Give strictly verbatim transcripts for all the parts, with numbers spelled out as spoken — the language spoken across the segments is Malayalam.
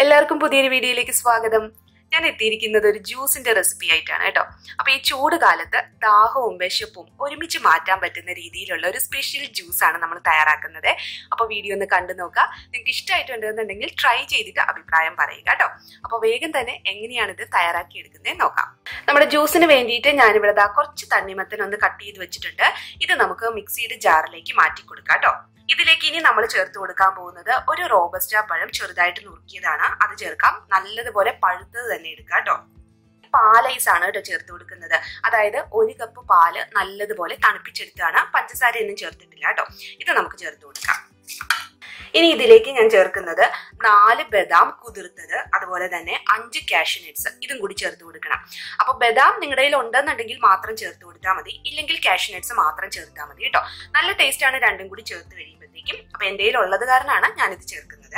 എല്ലാവർക്കും പുതിയൊരു വീഡിയോയിലേക്ക് സ്വാഗതം. ഞാൻ എത്തിയിരിക്കുന്നത് ഒരു ജ്യൂസിന്റെ റെസിപ്പി ആയിട്ടാണ് കേട്ടോ. അപ്പൊ ഈ ചൂട് കാലത്ത് ദാഹവും വിശപ്പും ഒരുമിച്ച് മാറ്റാൻ പറ്റുന്ന രീതിയിലുള്ള ഒരു സ്പെഷ്യൽ ജ്യൂസാണ് നമ്മൾ തയ്യാറാക്കുന്നത്. അപ്പൊ വീഡിയോ ഒന്ന് കണ്ടു നോക്കുക. നിങ്ങൾക്ക് ഇഷ്ടമായിട്ടുണ്ടെന്നുണ്ടെങ്കിൽ ട്രൈ ചെയ്തിട്ട് അഭിപ്രായം പറയുക കേട്ടോ. അപ്പൊ വേഗം തന്നെ എങ്ങനെയാണ് ഇത് തയ്യാറാക്കി എടുക്കുന്നത് നോക്കാം. നമ്മുടെ ജ്യൂസിന് വേണ്ടിയിട്ട് ഞാനിവിടെ ദാ കുറച്ച് തണ്ണിമത്തനൊന്ന് കട്ട് ചെയ്ത് വെച്ചിട്ടുണ്ട്. ഇത് നമുക്ക് മിക്സിയുടെ ജാറിലേക്ക് മാറ്റി കൊടുക്കാം കേട്ടോ. ഇതിലേക്ക് ഇനി നമ്മൾ ചേർത്ത് കൊടുക്കാൻ പോകുന്നത് ഒരു റോബസ്റ്റ പഴം ചെറുതായിട്ട് നുറുക്കിയതാണ്. അത് ചേർക്കാം. നല്ലതുപോലെ പഴുത്തത് തന്നെ എടുക്കാം കേട്ടോ. പാലൈസ് ആണ് കേട്ടോ ചേർത്ത് കൊടുക്കുന്നത്. അതായത് ഒരു കപ്പ് പാല് നല്ലതുപോലെ തണുപ്പിച്ചെടുത്താണ്. പഞ്ചസാര ഒന്നും ചേർത്തിട്ടില്ല കേട്ടോ. ഇത് നമുക്ക് ചേർത്ത് കൊടുക്കാം. ഇനി ഇതിലേക്ക് ഞാൻ ചേർക്കുന്നത് നാല് ബദാം കുതിർത്തത്, അതുപോലെ തന്നെ അഞ്ച് കാഷ്യൂ നട്ട്സ്, ഇതും കൂടി ചേർത്ത് കൊടുക്കണം. അപ്പൊ ബദാം നിങ്ങളുടെ കയ്യിൽ ഉണ്ടെന്നുണ്ടെങ്കിൽ മാത്രം ചേർത്ത് കൊടുത്താൽ മതി, ഇല്ലെങ്കിൽ കാഷ്യൂ നട്ട്സ് മാത്രം ചേർത്താൽ മതി കേട്ടോ. നല്ല ടേസ്റ്റ് ആണ് രണ്ടും കൂടി ചേർത്ത് കഴിയുമ്പോഴത്തേക്കും. അപ്പൊ എന്റെ കയ്യിൽ ഉള്ളത് കാരണമാണ് ഞാനിത് ചേർക്കുന്നത്.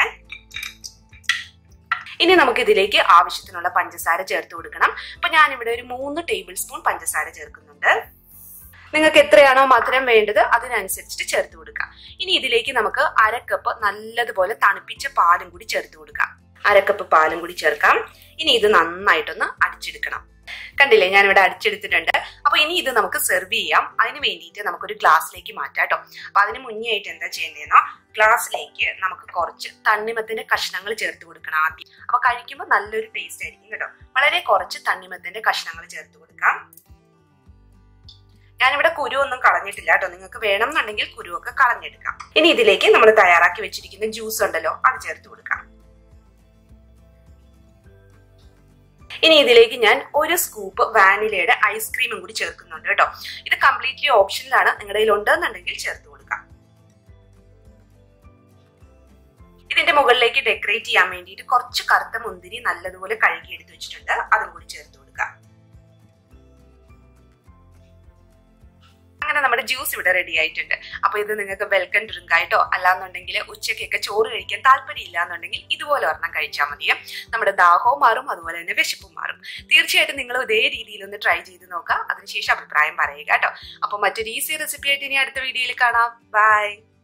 ഇനി നമുക്ക് ഇതിലേക്ക് ആവശ്യത്തിനുള്ള പഞ്ചസാര ചേർത്ത് കൊടുക്കണം. അപ്പൊ ഞാനിവിടെ ഒരു മൂന്ന് ടേബിൾ സ്പൂൺ പഞ്ചസാര ചേർക്കുന്നുണ്ട്. നിങ്ങൾക്ക് എത്രയാണോ മധുരം വേണ്ടത് അതിനനുസരിച്ചിട്ട് ചേർത്ത് കൊടുക്കാം. ഇനി ഇതിലേക്ക് നമുക്ക് അരക്കപ്പ് നല്ലതുപോലെ തണുപ്പിച്ച പാലും കൂടി ചേർത്ത് കൊടുക്കാം. അരക്കപ്പ് പാലും കൂടി ചേർക്കാം. ഇനി ഇത് നന്നായിട്ടൊന്ന് അടിച്ചെടുക്കണം. കണ്ടില്ലേ, ഞാനിവിടെ അടിച്ചെടുത്തിട്ടുണ്ട്. അപ്പൊ ഇനി ഇത് നമുക്ക് സെർവ് ചെയ്യാം. അതിന് വേണ്ടിയിട്ട് നമുക്കൊരു ഗ്ലാസ്സിലേക്ക് മാറ്റാം കേട്ടോ. അപ്പൊ അതിന് മുന്നേ ആയിട്ട് എന്താ ചെയ്യേണ്ടതെന്നോ, ഗ്ലാസ്സിലേക്ക് നമുക്ക് കുറച്ച് തണ്ണിമത്തിന്റെ കഷ്ണങ്ങൾ ചേർത്ത് കൊടുക്കണം ആദ്യം. അപ്പൊ കഴിക്കുമ്പോൾ നല്ലൊരു ടേസ്റ്റ് ആയിരിക്കും കേട്ടോ. വളരെ കുറച്ച് തണ്ണിമത്തിന്റെ കഷ്ണങ്ങൾ ചേർത്ത് കൊടുക്കാം. ഞാനിവിടെ കുരു ഒന്നും കളഞ്ഞിട്ടില്ല കേട്ടോ. നിങ്ങൾക്ക് വേണം എന്നുണ്ടെങ്കിൽ കുരുവൊക്കെ കളഞ്ഞെടുക്കാം. ഇനി ഇതിലേക്ക് നമ്മൾ തയ്യാറാക്കി വെച്ചിരിക്കുന്ന ജ്യൂസ് ഉണ്ടല്ലോ, അത് ചേർത്ത് കൊടുക്കാം. ഇനി ഇതിലേക്ക് ഞാൻ ഒരു സ്കൂപ്പ് വാനിലയുടെ ഐസ്ക്രീമും കൂടി ചേർക്കുന്നുണ്ട് കേട്ടോ. ഇത് കംപ്ലീറ്റ്ലി ഓപ്ഷനിലാണ്. നിങ്ങളുടെ കയ്യിൽ ഉണ്ടെന്നുണ്ടെങ്കിൽ ചേർത്ത് കൊടുക്കാം. ഇതിന്റെ മുകളിലേക്ക് ഡെക്കറേറ്റ് ചെയ്യാൻ വേണ്ടിയിട്ട് കുറച്ച് കറുത്ത മുന്തിരി നല്ലതുപോലെ കഴുകി എടുത്ത് വെച്ചിട്ടുണ്ട്. അതും കൂടി ചേർത്ത് കൊടുക്കാം. അങ്ങനെ നമ്മുടെ ജ്യൂസ് ഇവിടെ റെഡി ആയിട്ടുണ്ട്. അപ്പൊ ഇത് നിങ്ങൾക്ക് വെൽക്കം ഡ്രിങ്ക് ആയിട്ടോ, അല്ലാന്നുണ്ടെങ്കിൽ ഉച്ചക്കൊക്കെ ചോറ് കഴിക്കാൻ താല്പര്യം ഇല്ല എന്നുണ്ടെങ്കിൽ ഇതുപോലെ ഒരെണ്ണം കഴിച്ചാൽ മതിയെ. നമ്മുടെ ദാഹവും മാറും, അതുപോലെ തന്നെ വിശപ്പും മാറും. തീർച്ചയായിട്ടും നിങ്ങൾ ഇതേ രീതിയിൽ ഒന്ന് ട്രൈ ചെയ്ത് നോക്കുക. അതിനുശേഷം അഭിപ്രായം പറയുക കേട്ടോ. അപ്പൊ മറ്റൊരു ഈസി റെസിപ്പി ആയിട്ട് ഇനി അടുത്ത വീഡിയോയിൽ കാണാം. ബൈ.